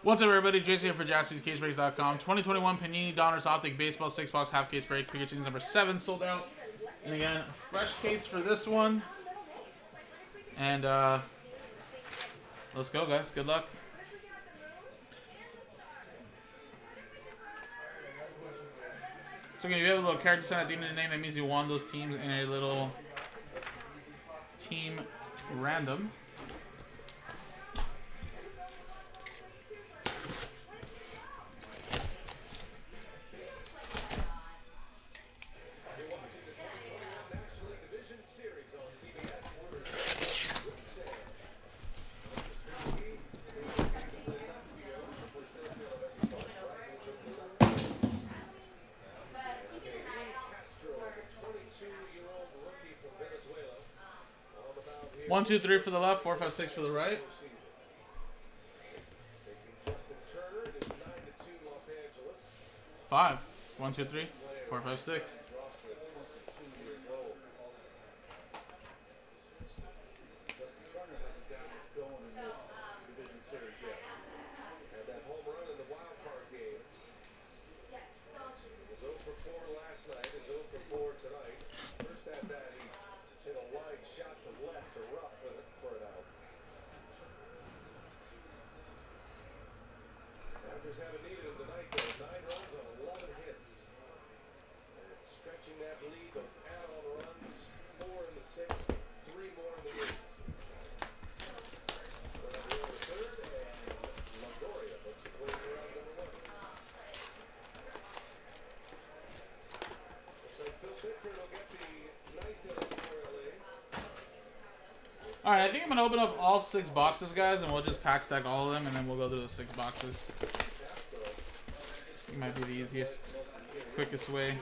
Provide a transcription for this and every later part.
What's up, everybody? Jason here for JaspysCaseBreaks.com. 2021 Panini Donruss Optic Baseball 6-box half case break. Pikachu's number 7 sold out. And again, a fresh case for this one. And let's go, guys. Good luck. So again, you have a little character sign at the end of the name. That means you won those teams in a little team random. One, two, three for the left, 4, 5, 6 for the right. Five. 1, 2, 3, 4, 5, 6. Haven't needed him tonight, though. 9 runs on 11 hits. And stretching that lead, those add-on runs, 4 in the 6th, 3 more in the 8th. Over the third, and Longoria looks to play around number 1. Looks like Phil Bickford will get the 9th inning for LA. Alright, I think I'm going to open up all 6 boxes, guys, and we'll just pack stack all of them, and then we'll go through the 6 boxes. Might be the easiest, quickest way.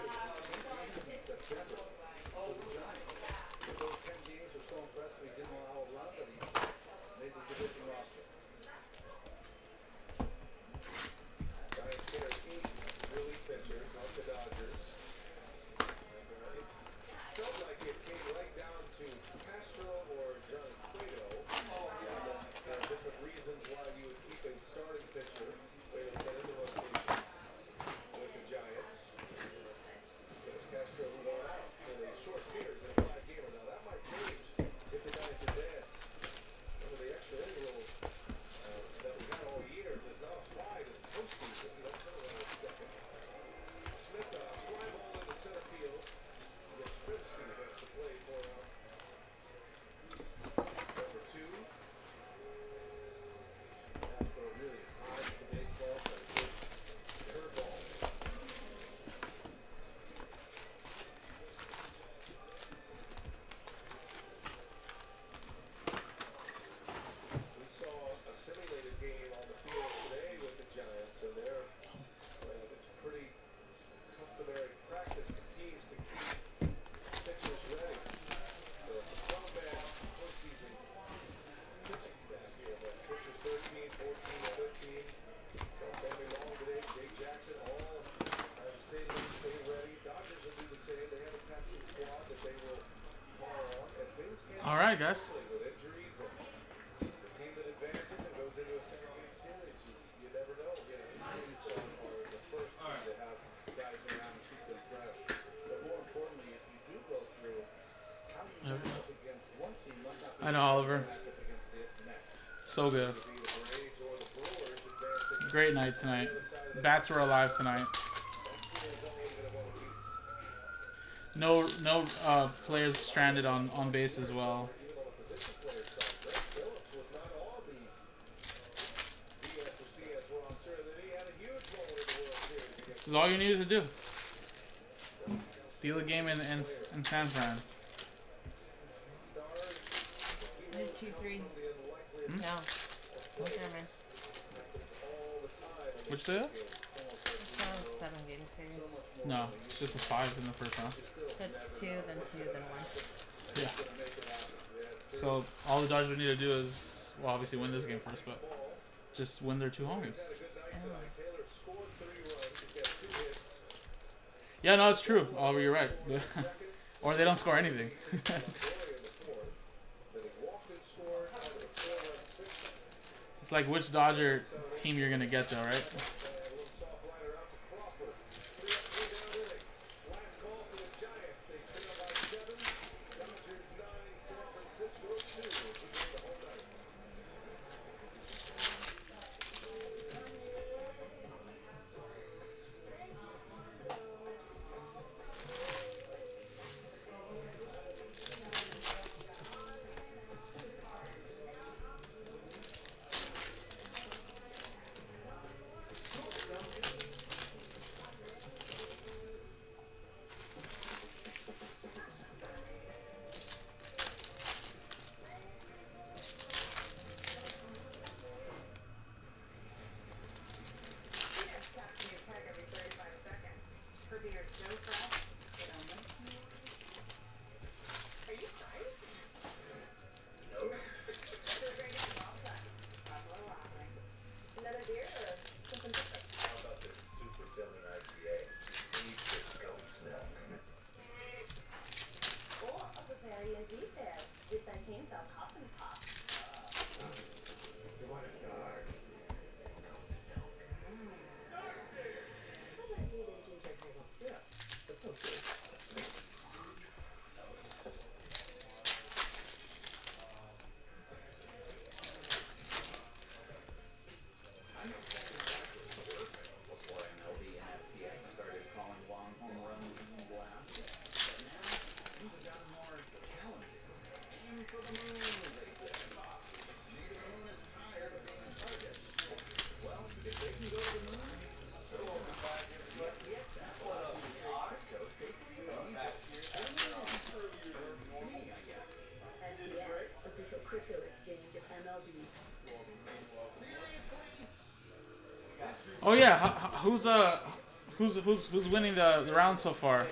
All right, guys. I know, Oliver. So good. Great night tonight. Bats were alive tonight. No players stranded on base as well. This is all you needed to do. Steal a game in San Fran. 2-3. No. Okay, man. Which day? 7-game series. No, it's just a 5 in the first round. That's 2, then 2, then 1. Yeah. So all the Dodgers need to do is, well, obviously win this game first, but just win their 2 home games. Yeah, no, it's true. Oliver, you're right. Or they don't score anything. like which Dodger team you're gonna get though, right? Oh yeah, who's winning the round so far?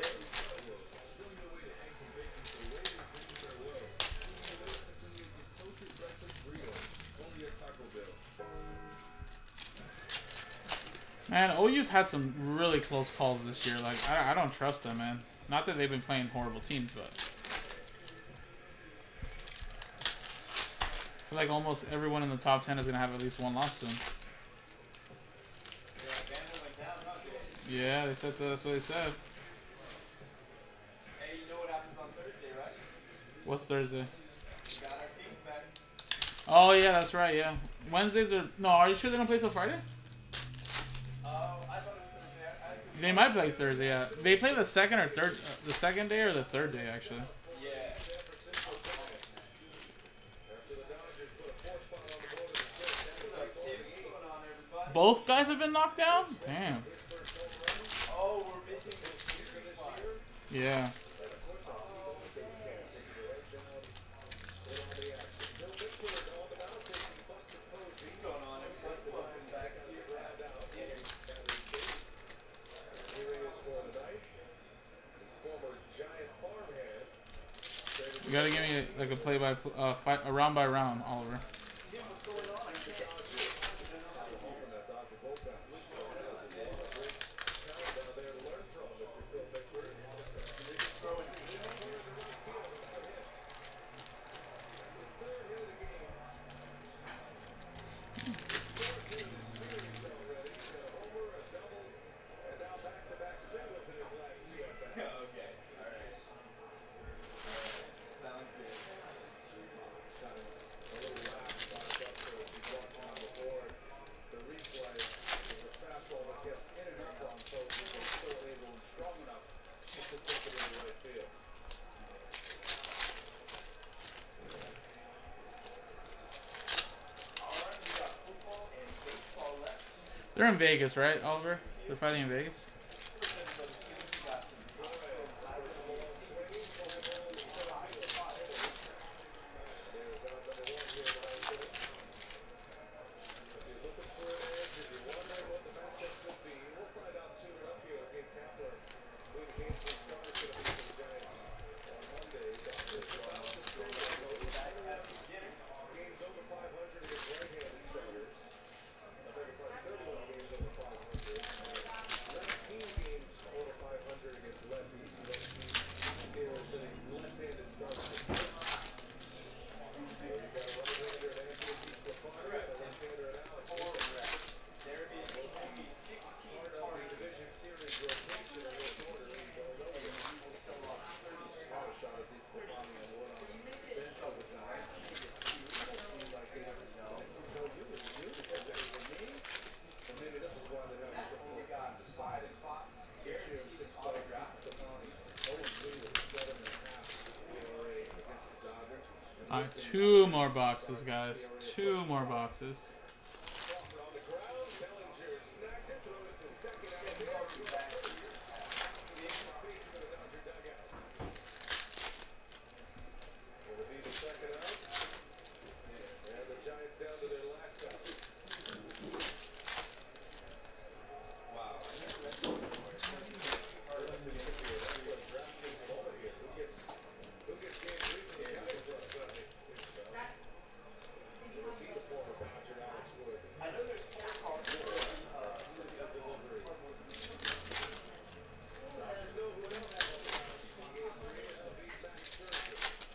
Man, OU's had some really close calls this year. Like I don't trust them, man. Not that they've been playing horrible teams, but I feel like almost everyone in the top 10 is gonna have at least one loss soon. Yeah, they said that's what they said. Hey, you know what happens on Thursday, right? What's Thursday? We got our teams back. Oh yeah, that's right. Yeah, Wednesdays are no. Are you sure they don't play till Friday? I thought it was Thursday. They might play Thursday. Yeah, they play the second or third, the second day or the third day actually. Yeah. Both guys have been knocked down. Damn. Oh, we're missing the series spot. Yeah. You gotta give me like a play by a round by round, Oliver. They're in Vegas, right, Oliver? They're fighting in Vegas? 2 more boxes, guys. 2 more boxes. Crawford on the ground. Bellinger snags it, throws to second out of the air. Facing the Dodger dugout. Will it be the second out? And the Giants down to their last out. Wow. Who gets game 3 for the Giants last night? Will it be the former Dodger Alex Wood? I know there's 4 cards for System delivery. Dodgers know who else has on the line. Game 3 is to be Max Scherzer.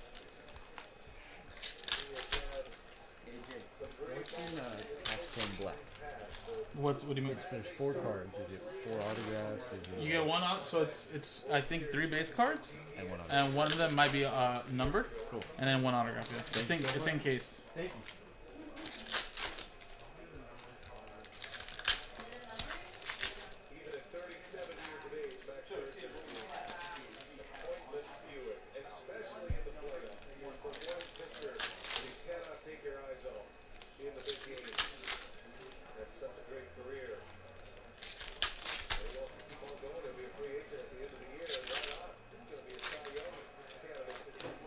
He has had some great Half-tone black. What do you mean? There's 4 cards. Is it 4 autographs? Is it You get 1 out, so it's I think 3 base cards, and 1 autograph? and one of them might be numbered, Cool. and then 1 autograph. Yeah. It's encased. Thank you. Even at 37 years of age, Max Scherzer pointless viewer, especially in the playoffs. He is the one pitcher you cannot take your eyes off in the big games. Had such a great career. And he wants to keep on going. He'll be a free agent at the end of the year. And right on, he's going to be a Cy Young candidate.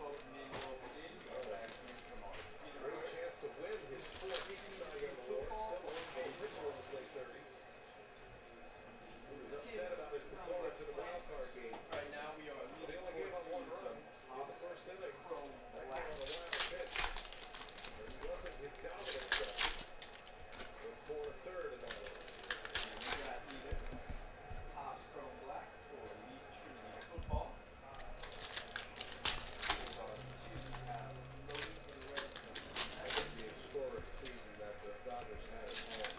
Great chance to win his 4th Cy Young award. Still a pitcher in his late 30s. He was upset about his performance in the wild card game. Right now we are They only gave up 1 run in the first inning. That came on the last pitch. And he wasn't his dominant stuff. Went 4 1/3 in that one. We got either Topps Chrome Black or Leaf Tree Football. Those are 2 have loaded for the Red Sox. That was the historic season that the Dodgers had at home.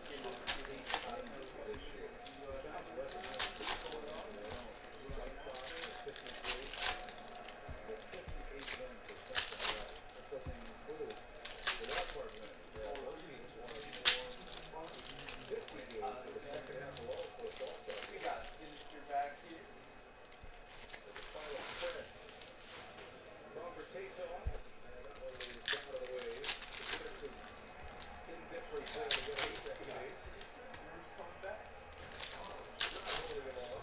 This year. Red Sox going on their own. White Sox at 53. With 58 wins for second round. That doesn't include the wild card win. Those teams won 50 games in the second half alone for the All-Star. We got Sinister back here. As the final spread. Crawford takes off, and that one is out of the way. Some indifference there to get a second base. Sinister's coming back. Not holding him on.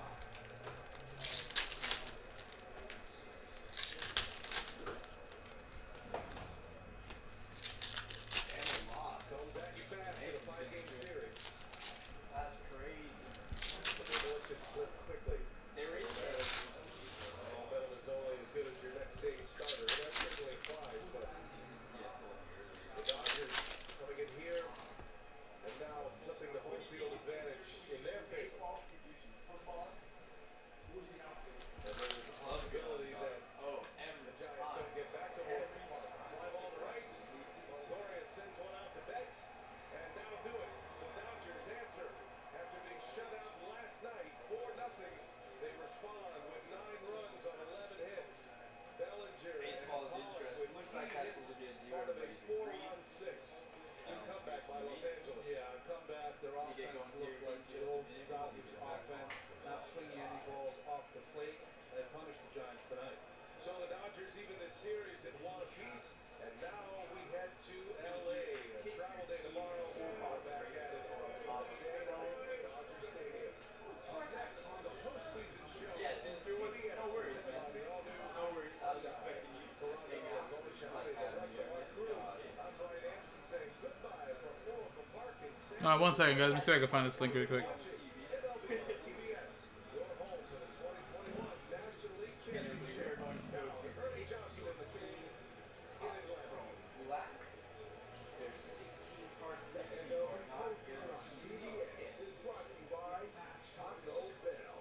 And a lot. Comes at you fast in a 5-game series. That's crazy. But the board could flip quickly. There is All metal is only as good as your next day's starter. And that certainly applies, but the Dodgers coming in here and now flipping the home field advantage in their favor. football. And there's a possibility that Oh, the Giants don't get back to work. Fly ball to right. Longoria sends one out to Betts. And that'll do it. The Dodgers answer. After being shut out last night 4-0, they respond with 9 runs on 11 hits. Bellinger Baseball is and Pollock interesting. with Looks like 3 that's hits, what we're gonna do. part of a Everybody's agreed. 4-run 6. Good comeback by Los Angeles. Yeah, comeback. Their You get offense going here looked like in the just a old minute. Dodgers offense, not swinging any balls off the plate. They punished the Giants tonight. So the Dodgers even this series at 1 apiece, and now we head to LA. A travel day tomorrow. We're back at it on Tuesday night, Dodger Stadium. Up next, the postseason show. Yeah, Sinister was no worries, man. The all-new No worries. I was expecting you to hang out. Just like having rest you of our crew. here. I'm Brian Anderson saying goodbye from Oracle Park in San All right, 1 second, guys. Let me see if I can find this link really quick. MLB on TBS. Your home for the 2021 National League Championship. Ernie Johnson and the team in Atlanta. Black. There's 16 cards left. And You our are not post on guaranteed. TBS is brought to you by Taco Bell.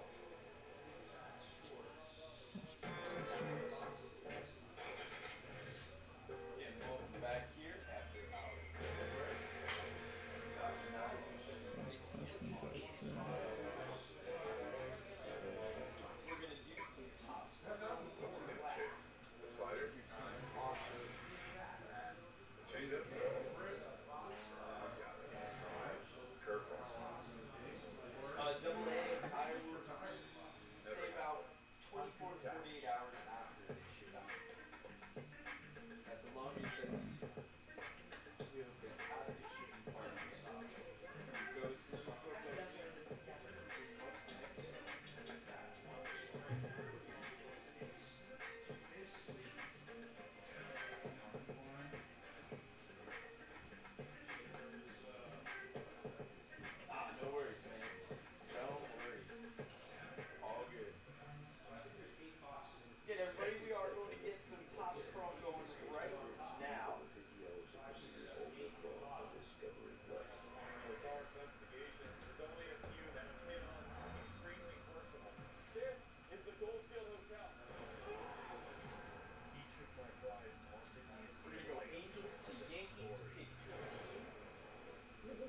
Again, welcome back here after our break. Dr. Nine,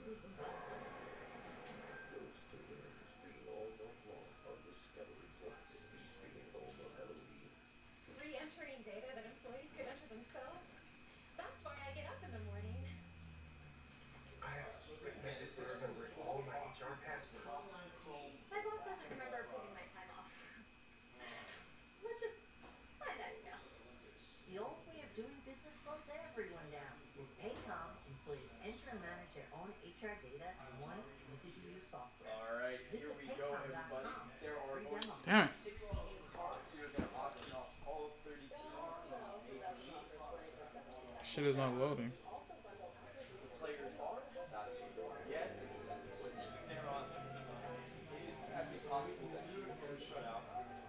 Re-entering data that employees could enter themselves. That's why I get up in the morning. I have a secret method for remembering all my HR passwords. My boss doesn't remember approving my time off. Let's just find that email. The old way of doing business slows everyone down. With Paycom, employees enter and manage their own HR data in one easy-to-use software. Alright, here Visit we go, everybody. paycom.com. There are Free only demo. Damn it. 16 cards. We're going to auction off all 30 teams in Major Leagues. Shit is not loading. The players are, that's who they'll get. It says what team they're on. It is sadly possible that you will get shut out.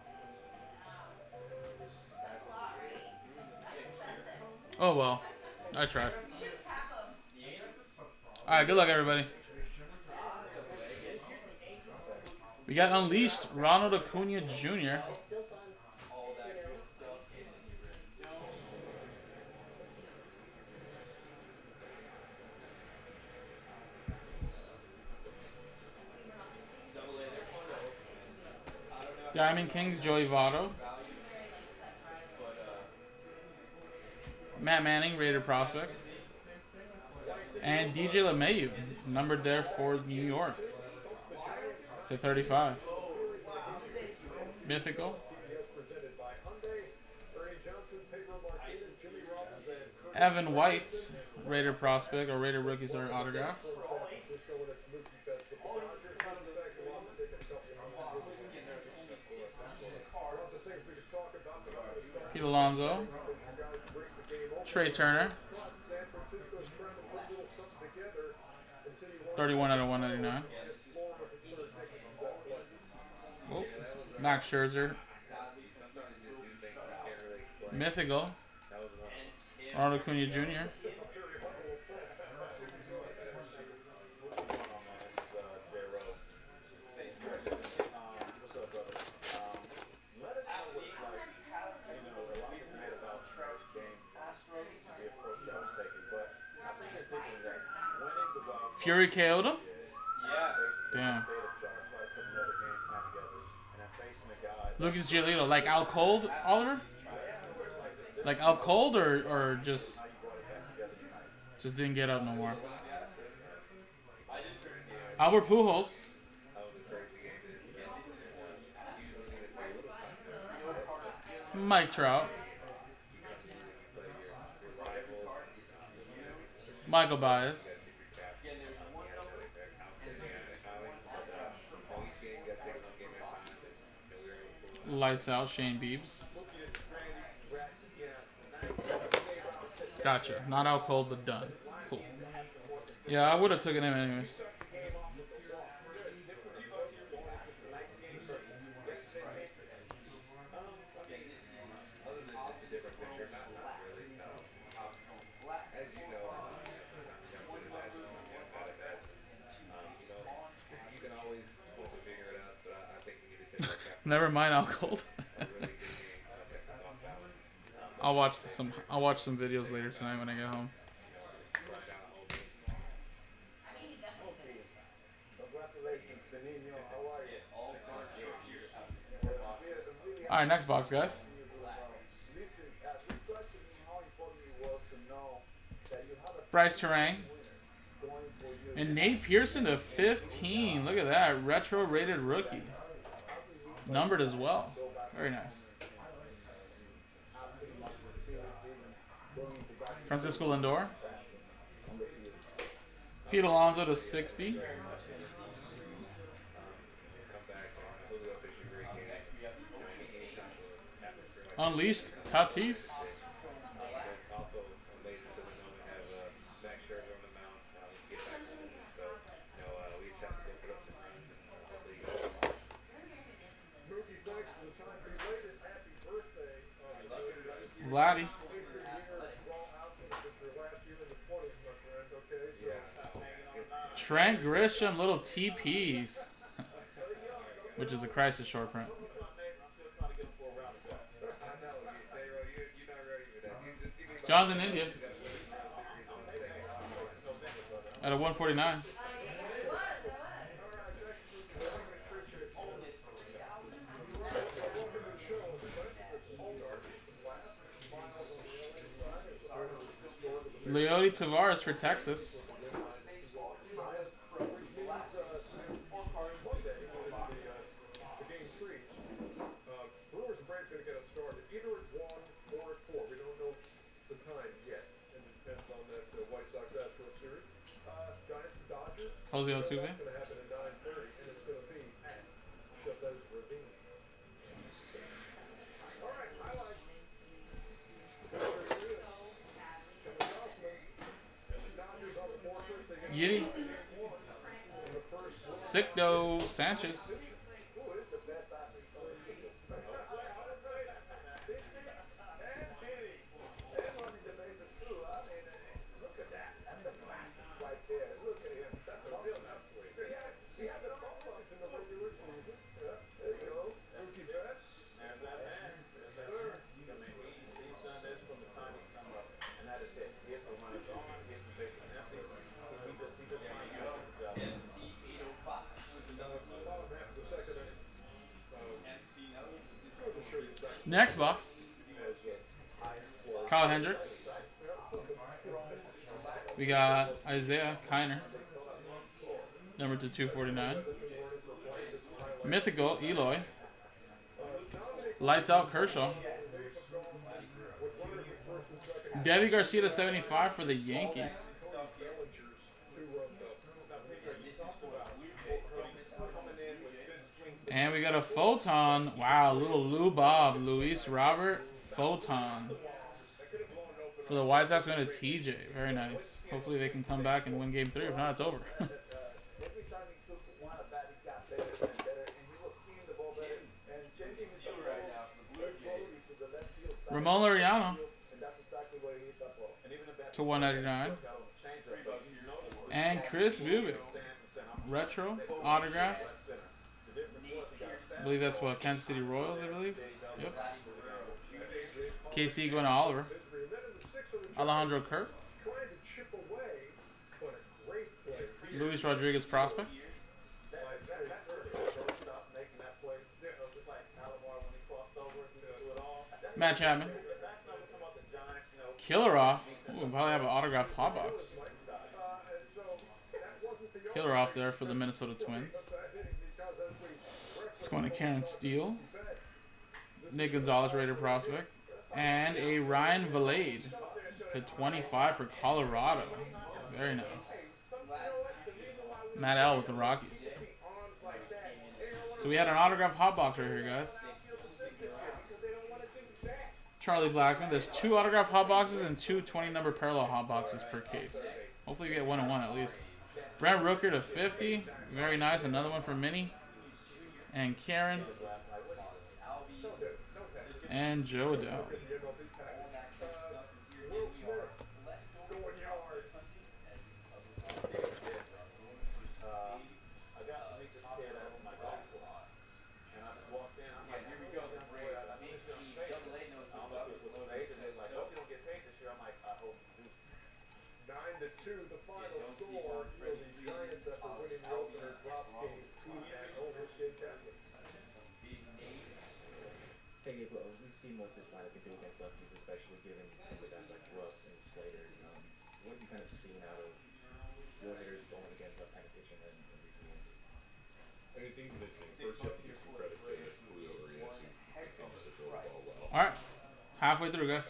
Oh well. I tried. Alright, good luck everybody. We got Unleashed, Ronald Acuna Jr. It's still fun. All that good stuff in the Double A, they're fun to open. I don't know if Diamond Kings, Joey Votto. value, but Matt Manning, Raider prospect. And DJ LeMahieu, numbered there for New York. To 35. Mythical. Presented by Hyundai, Ernie Johnson, Pedro Martinez, Jimmy Rollins, and Kurt Evan White, Raider prospect, or Raider rookies are autograph. Francisco and its Mookie Betts. The Dodgers coming back a lot, but taking a couple of months. Lots of things we could talk about, but I'm gonna start Pete Alonso. with you guys to break the game open. Trey Turner, San Francisco's trying to put a little something together until you want 31 out of 199. to get Florida's a third taking from that play. Oh, Max Scherzer. Mythical. Ronald Acuna Jr. What's up, brother? Let us know what it's like. You know, a lot of people made about the game, the approach that was taken, but I think it's different that winning the wild card, Fury KO'd him? yeah. basically, Damn. they try to put another game plan together, and then facing a guy Lucas Giolito, like out cold, Oliver? Like out cold or just didn't get up no more. Albert Pujols. Mike Trout. Michael Bias. Lights out, Shane Biebs. Gotcha. Not out cold, but done. Cool. Yeah, I would have taken him anyways. Never mind out cold. I'll watch some videos later tonight when I get home. All right, next box, guys. Bryce Terang. And Nate Pearson to 15. Look at that. Retro rated rookie. Numbered as well. Very nice. Francisco Lindor. Pete Alonso to 60. Unleashed Tatis. Vladdy. Trent Grisham, little TPs. Which is a crisis short print. Jonathan India. At a 149. Leody Tavares for Texas. Game 3. Brewers and Braves going to get us started either at 1 or at 4. We don't know the time yet. And it depends on that White Sox Astros series. Giants and Dodgers. Jose That's Altuve. going to happen at 9:30, and it's going to be at Chavez Ravine. All right, highlights. Kevin Gausman and the Dodgers on the Fortress. They get Yiddy. in the first one. Sicko Sanchez. Next box. Kyle Hendricks. We got Isaiah Kiner. Number to 249. Mythical Eloy. Lights out Kershaw. Debbie Garcia to 75 for the Yankees. And we got a Photon. Wow, little Lou Bob. Luis Robert Photon. For the White Sox going to TJ. Very nice. Hopefully they can come back and win game 3. If not, it's over. Ramon Laureano to 199. And Chris Bubik. Retro autograph. I believe that's what, Kansas City Royals, I believe. Yep. KC going to Oliver. Alejandro Kirk. Luis Rodriguez prospect. Matt Chapman. Killer off. Ooh, we'll probably have an autograph hot box. Killer off there for the Minnesota Twins. It's going to Karen Steele. Nick Gonzalez Raider prospect. And a Ryan Valade to 25 for Colorado. Very nice. Matt L with the Rockies. So we had an autograph hot box right here, guys. Charlie Blackman. There's 2 autograph hot boxes and 2 20-number parallel hot boxes per case. Hopefully you get 1 and 1 at least. Brent Rooker to 50. Very nice. Another one for Minnie. And Karen. And Joe Adele. The final score for the Giants after winning the opener drop game 2 at Over State Catholic. Hey, but we've seen what this lineup can do against lefties, especially given some of the guys like Ruff and Slater. What have you kind of seen out of your hitters going against left-handed pitching in recent years? I think that first you have to give some credit to Julio Urias, who continues to throw the ball well. Alright. Halfway through, guys.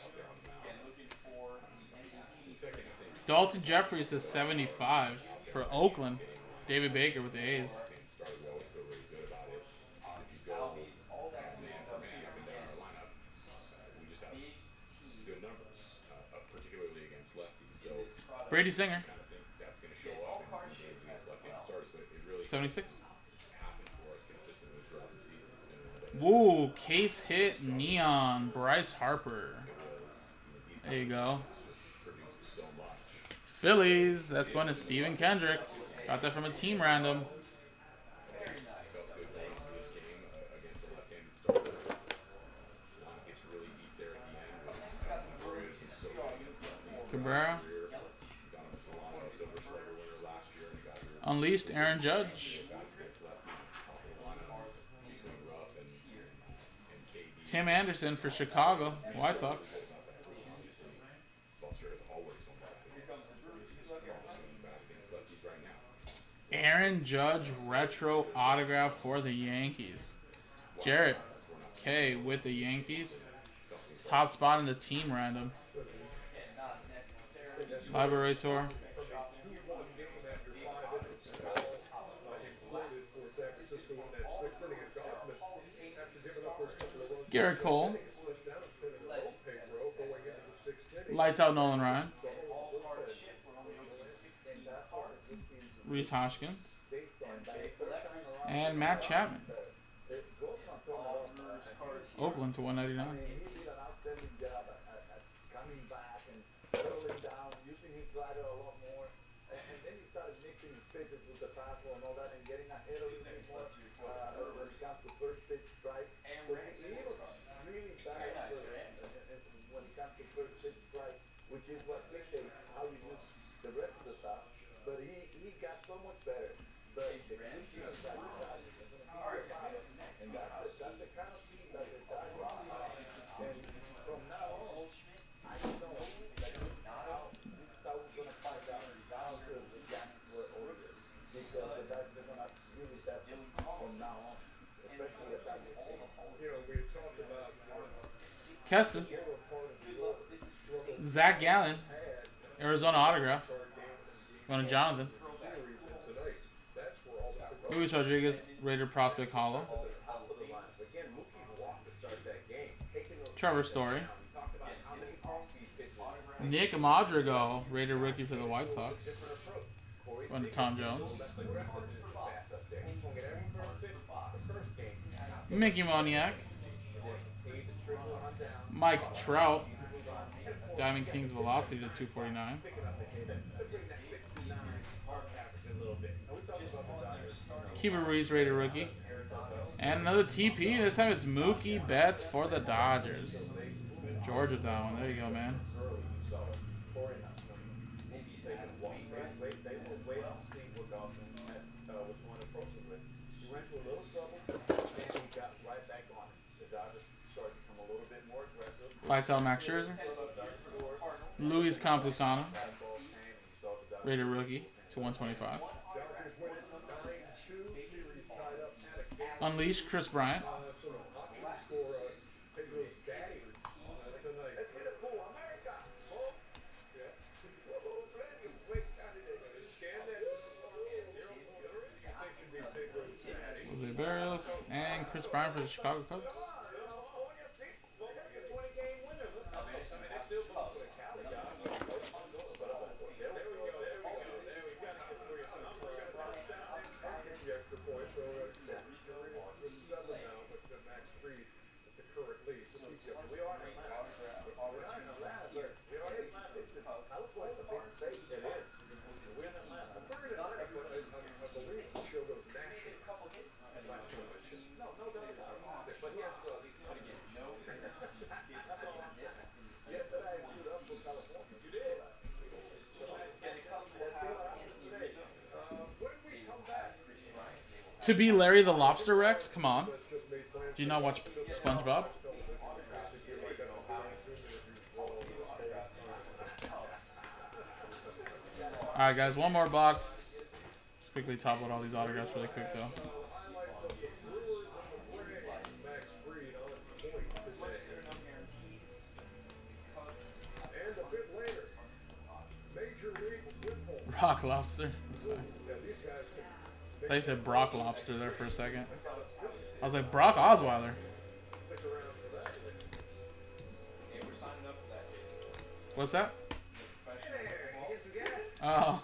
Dalton Jeffries to 75 for Oakland. David Baker with the A's. Brady Singer. 76. Woo, case hit neon. Bryce Harper. There you go. Phillies. That's going to Steven Kendrick. Got that from a team random. Cabrera. Unleashed Aaron Judge. Tim Anderson for Chicago White Sox. Aaron Judge retro autograph for the Yankees. Jarrett K with the Yankees. Top spot in the team random. Liberator. Garrett Cole. Lights out Nolan Ryan. Reese Hoskins. And Matt Chapman. Oakland to 199. Coming back and settling down, using his slider a lot more, and then he started mixing his pitches with the fastball and all that, and getting ahead of it more when it comes to first pitch strike. He was really bad when it comes to first pitch strike, which is what dictates how you use the rest of the stuff. But he got so much better. But the issue is that and that's the kind of team that the guy and from now on, I don't know that this is how we're going to find out how good the Yankees were older. Because the guys are going to really test them from now on, especially at that point. You know, we talked about Keston. Zach Gallen. Arizona autograph. Going to Jonathan. Luis Rodriguez, Raider prospect hollow. Trevor Story. Nick Madrigal, Raider rookie for the White Sox. Going to Tom Jones. Mickey Moniak. Mike Trout. Diamond Kings velocity to 249. Keeper Ruiz, Raider rookie. And another TP. This time it's Mookie Betts for the Dodgers. George with that one. There you go, man. Lights out Max Scherzer. Luis Campusano. Raider rookie to 125. Unleash Chris Bryant. Jose Barrios and Chris Bryant for the Chicago Cubs. To be Larry the Lobster Rex? Come on. Do you not watch SpongeBob? Alright guys, one more box. Let's quickly top load all these autographs really quick though. Brock Lobster. That's fine. I thought you said Brock Lobster there for a second. I was like, Brock Osweiler. What's that? Oh.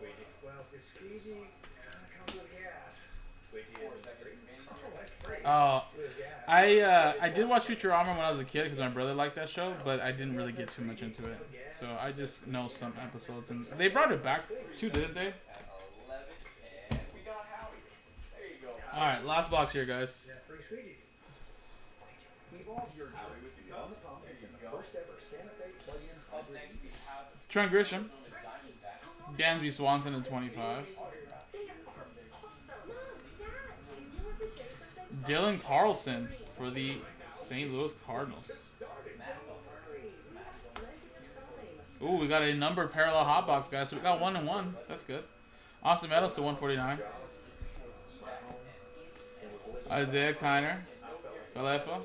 Oh. I did watch Futurama when I was a kid because my brother liked that show, but I didn't really get too much into it. So I just know some episodes. And they brought it back too, didn't they? Alright, last box here, guys. Trent Grisham. Dansby Swanson at 25. Dylan Carlson for the St. Louis Cardinals. Ooh, we got a number parallel hot box, guys. So we got 1 and 1. That's good. Austin Meadows to 149. Isaiah Kiner. Falefa. Now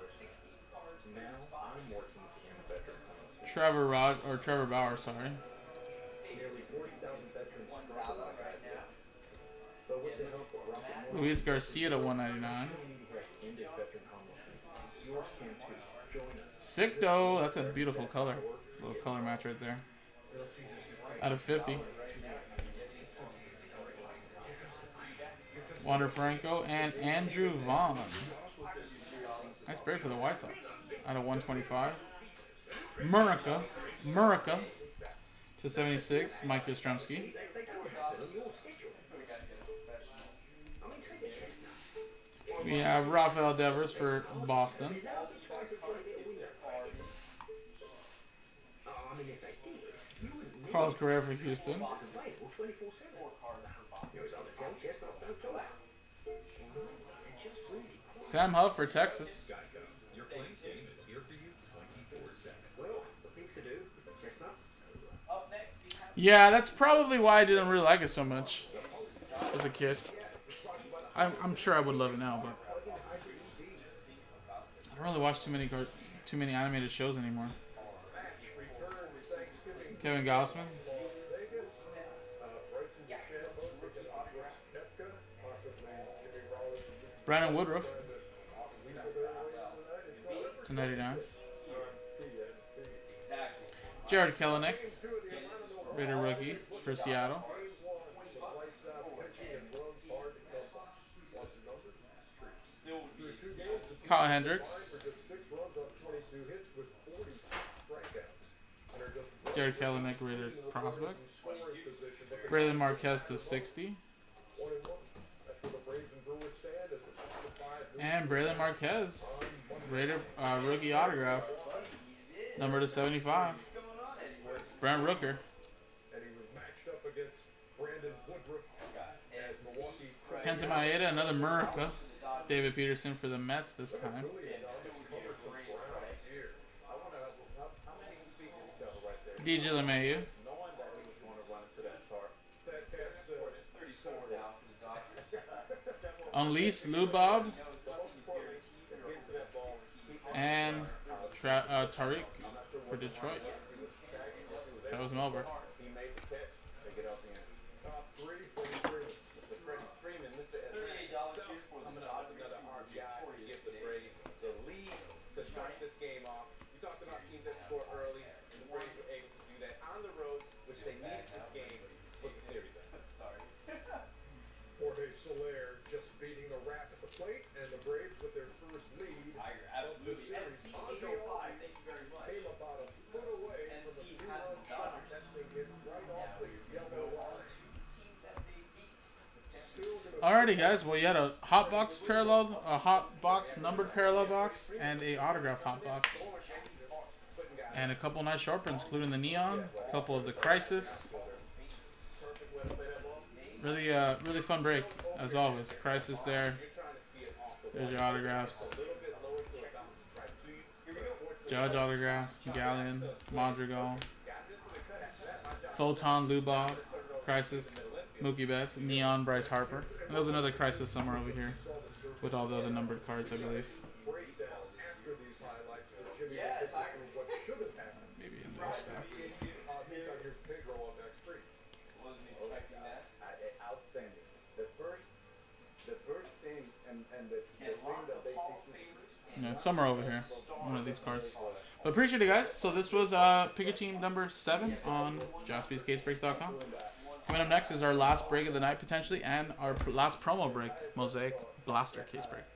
I'm working in veteran homes. Trevor Bauer, sorry. Nearly 40,000 veterans struggle like I do. But with the help of Rocket Mortgage, Luis Garcia to 199. community has ended veteran homelessness. Yours can too. Join us. Sick though. That's a beautiful color. Little color match right there. Out of 50. Wander Franco and Andrew Vaughn. Nice break for the White Sox. Out of 125. Murica to 76. Mike Yastrzemski. We have Rafael Devers for Boston. Carlos Correa for Houston. Sam Huff for Texas. Your claims team is here for you 24/7. Yeah, that's probably why I didn't really like it so much as a kid. I'm sure I would love it now, but I don't really watch too many animated shows anymore. Kevin Gausman. Brandon Woodruff to 99. Jared Kelenic, Raider rookie for Seattle. Kyle Hendricks. Jared Kelenic, Raider prospect. Braylon Marquez to 60. And Braylon Marquez, Raider rookie autograph, number to 75. Brent Rooker. Kenta Maeda, another Murica. David Peterson for the Mets this time. DJ LeMahieu. Unleashed Lubob. And Tariq for Detroit. Travis Melber. Just beating the Rack at the plate, and the Braves with their first lead of the series. Came about a foot away from the two-run shot. That thing hit right off the yellow line. Alrighty, guys. Well, you had a hot box parallel, a hot box numbered parallel box, and a autograph hot box, and a couple nice short prints, including the neon, a couple of the Crisis. Really fun break, as always. Crisis there. There's your autographs. Judge autograph. Galleon. Madrigal. Photon Lubob. Crisis. Mookie Betts. Neon Bryce Harper. And there's another Crisis somewhere over here with all the other numbered cards, I believe. Maybe in this stack. Yeah, it's somewhere over here. One of these cards. But appreciate it, guys. So this was Pick a Team number 7 on JaspysCaseBreaks.com. Coming up next is our last break of the night, potentially, and our last promo break, Mosaic Blaster Case Break.